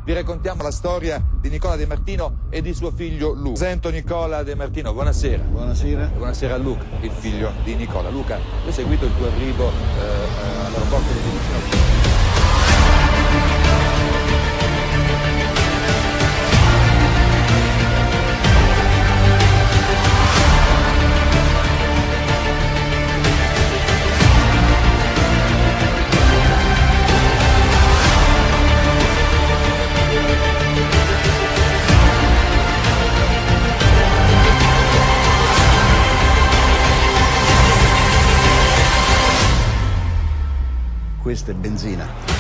vi raccontiamo la storia di Nicola De Martino e di suo figlio Luca. Presento Nicola De Martino, buonasera. Buonasera. Buonasera a Luca, il figlio di Nicola. Luca, tu hai seguito il tuo arrivo all'aeroporto di Fiumicino. Questa è benzina.